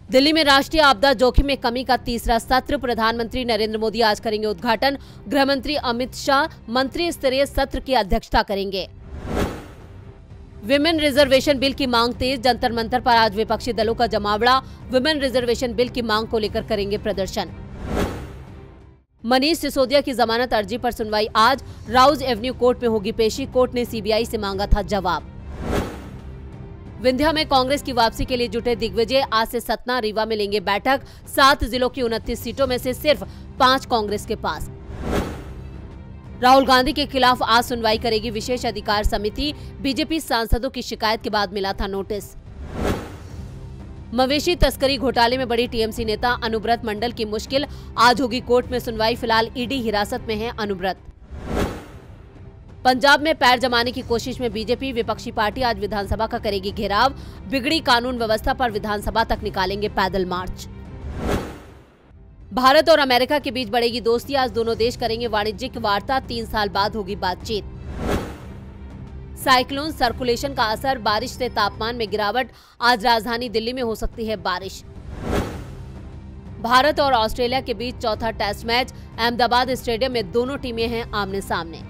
दिल्ली में राष्ट्रीय आपदा जोखिम में कमी का तीसरा सत्र। प्रधानमंत्री नरेंद्र मोदी आज करेंगे उद्घाटन। गृह मंत्री अमित शाह मंत्री स्तरीय सत्र की अध्यक्षता करेंगे। विमेन रिजर्वेशन बिल की मांग तेज। जंतर मंतर पर आज विपक्षी दलों का जमावड़ा। विमेन रिजर्वेशन बिल की मांग को लेकर करेंगे प्रदर्शन। मनीष सिसोदिया की जमानत अर्जी पर सुनवाई आज। राउज एवेन्यू कोर्ट में होगी पेशी। कोर्ट ने सीबीआई से मांगा था जवाब। विंध्या में कांग्रेस की वापसी के लिए जुटे दिग्विजय। आज से सतना रीवा में लेंगे बैठक। 7 जिलों की 29 सीटों में से सिर्फ 5 कांग्रेस के पास। राहुल गांधी के खिलाफ आज सुनवाई करेगी विशेष अधिकार समिति। बीजेपी सांसदों की शिकायत के बाद मिला था नोटिस। मवेशी तस्करी घोटाले में बड़ी टीएमसी नेता अनुव्रत मंडल की मुश्किल। आज होगी कोर्ट में सुनवाई। फिलहाल ईडी हिरासत में है अनुव्रत। पंजाब में पैर जमाने की कोशिश में बीजेपी। विपक्षी पार्टी आज विधानसभा का करेगी घेराव। बिगड़ी कानून व्यवस्था पर विधानसभा तक निकालेंगे पैदल मार्च। भारत और अमेरिका के बीच बढ़ेगी दोस्ती। आज दोनों देश करेंगे वाणिज्यिक वार्ता। 3 साल बाद होगी बातचीत। साइक्लोन सर्कुलेशन का असर। बारिश से तापमान में गिरावट। आज राजधानी दिल्ली में हो सकती है बारिश। भारत और ऑस्ट्रेलिया के बीच चौथा टेस्ट मैच। अहमदाबाद स्टेडियम में दोनों टीमें हैं आमने सामने।